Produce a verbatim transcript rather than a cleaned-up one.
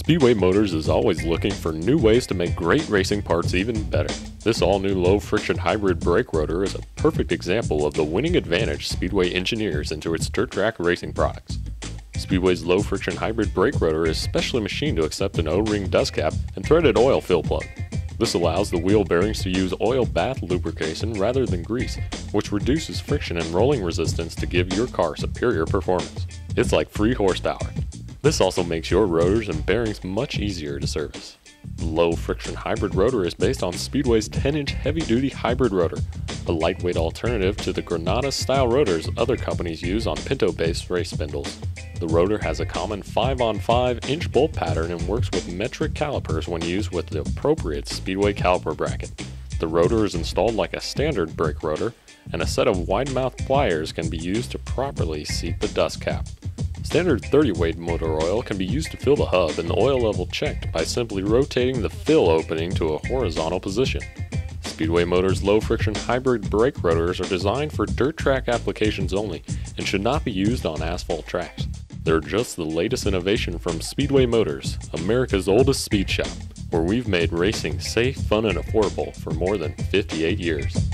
Speedway Motors is always looking for new ways to make great racing parts even better. This all-new low-friction hybrid brake rotor is a perfect example of the winning advantage Speedway engineers into its dirt track racing products. Speedway's low-friction hybrid brake rotor is specially machined to accept an O-ring dust cap and threaded oil fill plug. This allows the wheel bearings to use oil bath lubrication rather than grease, which reduces friction and rolling resistance to give your car superior performance. It's like free horsepower. This also makes your rotors and bearings much easier to service. The low-friction hybrid rotor is based on Speedway's ten inch heavy-duty hybrid rotor, a lightweight alternative to the Granada-style rotors other companies use on Pinto-based race spindles. The rotor has a common five on five inch bolt pattern and works with metric calipers when used with the appropriate Speedway caliper bracket. The rotor is installed like a standard brake rotor, and a set of wide-mouth pliers can be used to properly seat the dust cap. Standard thirty weight motor oil can be used to fill the hub and the oil level checked by simply rotating the fill opening to a horizontal position. Speedway Motors low-friction hybrid brake rotors are designed for dirt track applications only and should not be used on asphalt tracks. They're just the latest innovation from Speedway Motors, America's oldest speed shop, where we've made racing safe, fun, and affordable for more than fifty-eight years.